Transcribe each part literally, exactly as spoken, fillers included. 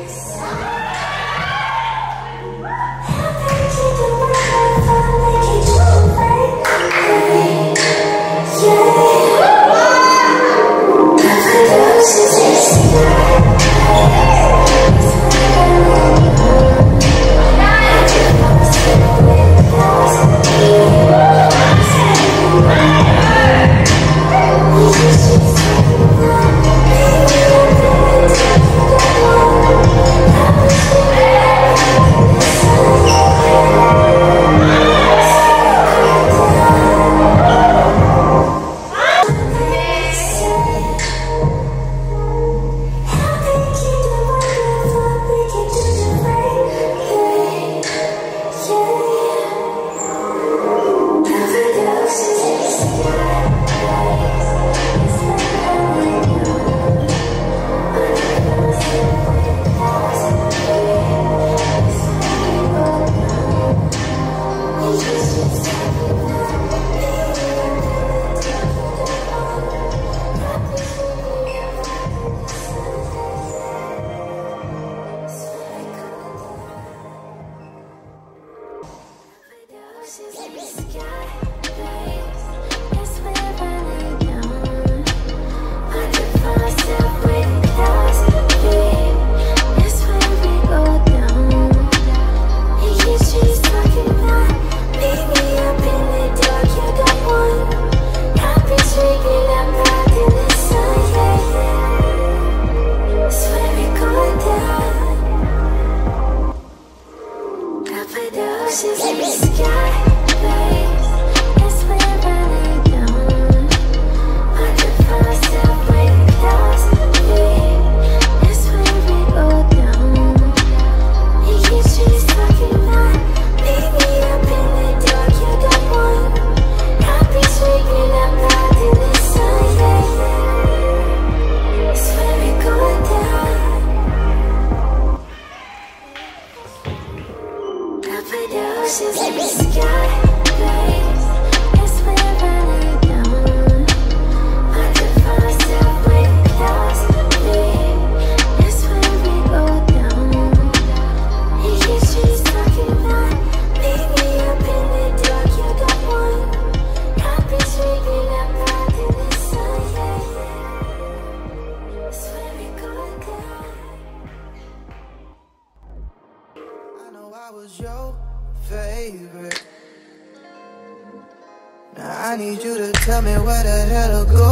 I need you to tell me where the hell to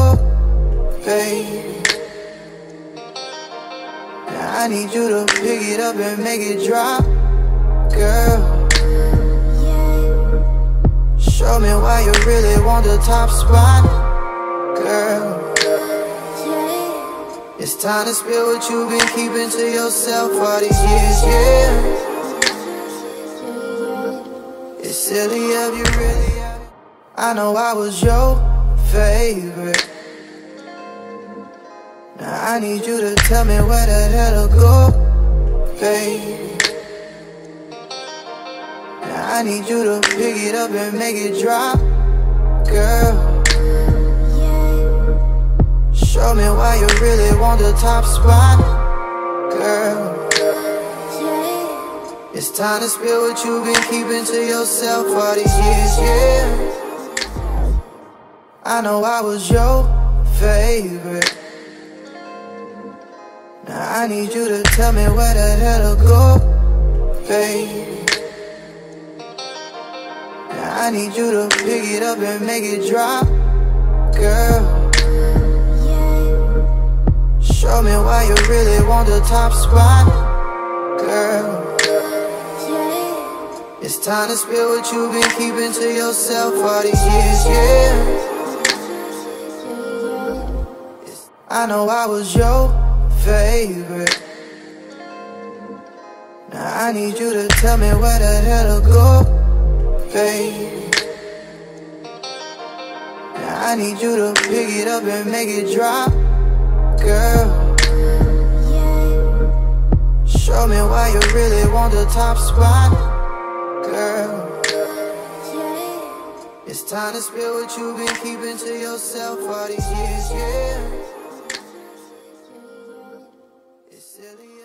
go, baby. Now I need you to pick it up and make it drop, girl. Show me why you really want the top spot, girl. It's time to spill what you've been keeping to yourself all these years, yeah. It's silly of you really. I know I was your favorite. Now I need you to tell me where the hell to go, baby. Now I need you to pick it up and make it drop, girl. Show me why you really want the top spot, girl. It's time to spill what you've been keeping to yourself all these years, yeah. I know I was your favorite. Now I need you to tell me where the hell to go, baby. Now I need you to pick it up and make it drop, girl. Show me why you really want the top spot, girl. It's time to spill what you've been keeping to yourself all these years, yeah. I know I was your favorite. Now I need you to tell me where the hell to go, baby. Now I need you to pick it up and make it drop, girl. Show me why you really want the top spot, girl. It's time to spill what you've been keeping to yourself all these years, yeah. It's silly.